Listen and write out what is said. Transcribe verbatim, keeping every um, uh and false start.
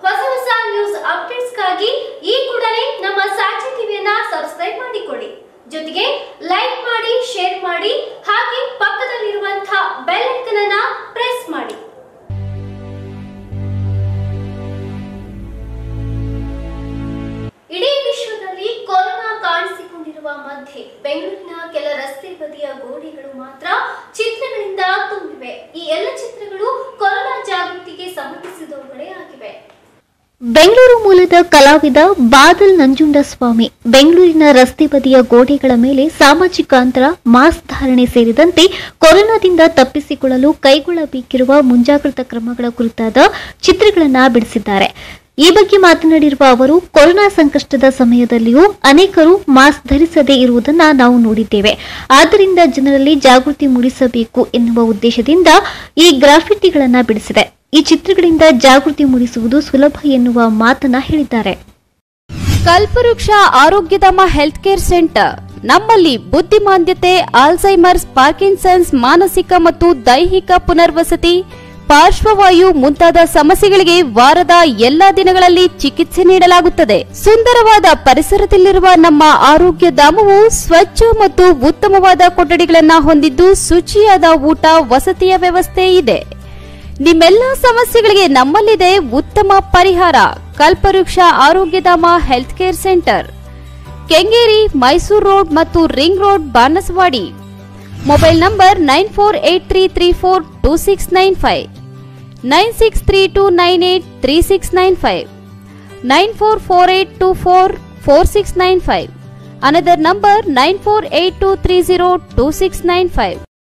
ಹೊಸ ಹೊಸ ನ್ಯೂಸ್ ಅಪ್ಡೇಟ್ಸ್ಗಾಗಿ ಈ ಕೂಡಲೇ ನಮ್ಮ ಸಾಚಿ ಟಿವಿಯನ್ನ ಸಬ್ಸ್ಕ್ರೈಬ್ ಮಾಡಿಕೊಳ್ಳಿ. ಜೊತೆಗೆ ಲೈಕ್ ಮಾಡಿ, ಶೇರ್ ಮಾಡಿ, ಹಾಗೆ ಪಕ್ಕದಲ್ಲಿರುವಂತಹ ಬೆಲ್ ಐಕಾನ್ ಅನ್ನು ಪ್ರೆಸ್ ಮಾಡಿ. ಇಡೀ ವಿಶ್ವದಲ್ಲಿ ಕೊರೋನಾ ಕಾಣಿಸಿಕೊಂಡಿರುವ ಮಧ್ಯೆ ಬೆಂಗಳೂರಿನ ಕೆಲ ರಸ್ತೆ ಬದಿಯ ಗೋಡೆಗಳು ಮಾತ್ರ ಚಿತ್ರಗಳಿಂದ ತುಂಬಿವೆ. ಈ ಎಲ್ಲ ಚಿತ್ರಗಳು ಕೊರೋನಾ ಜಾಗೃತಿಗೆ ಸಂಬಂಧಿಸಿದವುಗಳೇ ಆಗಿವೆ. ಬೆಂಗಳೂರು ಮೂಲದ ಕಲಾವಿದ ಬಾದಲ್ ನಂಜುಂಡಸ್ವಾಮಿ ಬೆಂಗಳೂರಿನ ರಸ್ತೆ ಬದಿಯ ಗೋಡೆಗಳ ಮೇಲೆ ಸಾಮಾಜಿಕ ಅಂತರ, ಮಾಸ್ಕ್ ಧಾರಣೆ ಸೇರಿದಂತೆ ಕೊರೋನಾದಿಂದ ತಪ್ಪಿಸಿಕೊಳ್ಳಲು ಕೈಗೊಳ್ಳಬೇಕಿರುವ ಮುಂಜಾಗ್ರತಾ ಕ್ರಮಗಳ ಕುರಿತಾದ ಚಿತ್ರಗಳನ್ನು ಬಿಡಿಸಿದ್ದಾರೆ. ಈ ಬಗ್ಗೆ ಮಾತನಾಡಿರುವ ಅವರು, ಕೊರೋನಾ ಸಂಕಷ್ಟದ ಸಮಯದಲ್ಲಿಯೂ ಅನೇಕರು ಮಾಸ್ಕ್ ಧರಿಸದೇ ಇರುವುದನ್ನು ನಾವು ನೋಡಿದ್ದೇವೆ. ಆದ್ದರಿಂದ ಜನರಲ್ಲಿ ಜಾಗೃತಿ ಮೂಡಿಸಬೇಕು ಎನ್ನುವ ಉದ್ದೇಶದಿಂದ ಈ ಗ್ರಾಫಿಟಿಗಳನ್ನು ಬಿಡಿಸಿದೆ. ಈ ಚಿತ್ರಗಳಿಂದ ಜಾಗೃತಿ ಮೂಡಿಸುವುದು ಸುಲಭ ಎನ್ನುವ ಮಾತನ್ನ ಹೇಳಿದ್ದಾರೆ. ಕಲ್ಪವೃಕ್ಷ ಆರೋಗ್ಯಧಾಮ ಹೆಲ್ತ್ ಕೇರ್ ಸೆಂಟರ್ ನಮ್ಮಲ್ಲಿ ಬುದ್ಧಿಮಾಂದ್ಯತೆ, ಆಲ್ಝೈಮರ್ಸ್, ಪಾರ್ಕಿನ್ಸನ್ಸ್, ಮಾನಸಿಕ ಮತ್ತು ದೈಹಿಕ ಪುನರ್ವಸತಿ, ಪಾರ್ಶ್ವವಾಯು ಮುಂತಾದ ಸಮಸ್ಯೆಗಳಿಗೆ ವಾರದ ಎಲ್ಲಾ ದಿನಗಳಲ್ಲಿ ಚಿಕಿತ್ಸೆ ನೀಡಲಾಗುತ್ತದೆ. ಸುಂದರವಾದ ಪರಿಸರದಲ್ಲಿರುವ ನಮ್ಮ ಆರೋಗ್ಯ ಧಾಮವು ಸ್ವಚ್ಛ ಮತ್ತು ಉತ್ತಮವಾದ ಕೊಠಡಿಗಳನ್ನು ಹೊಂದಿದ್ದು ಶುಚಿಯಾದ ಊಟ, ವಸತಿಯ ವ್ಯವಸ್ಥೆ ಇದೆ. ನಿಮ್ಮೆಲ್ಲ ಸಮಸ್ಯೆಗಳಿಗೆ ನಮ್ಮಲ್ಲಿದೆ ಉತ್ತಮ ಪರಿಹಾರ. Kalpavriksha Arogyadhama health care centre, Kengeri, Mysuru road ಮತ್ತು ring road, Banasawadi. Mobile number nine four eight three three four two six nine five, nine six three two nine eight three six nine five, nine four four eight two four four six nine five. Another number nine four eight two three zero two six nine five.